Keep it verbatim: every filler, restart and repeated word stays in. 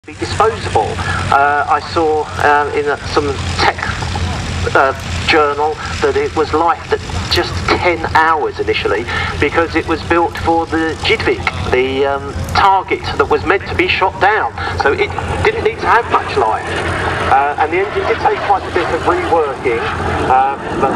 Be disposable. Uh, I saw um, in a, some tech uh, journal that it was lifed at just ten hours initially because it was built for the Jidvik, the um, target that was meant to be shot down. So it didn't need to have much life. Uh, and the engine did take quite a bit of reworking. Uh, but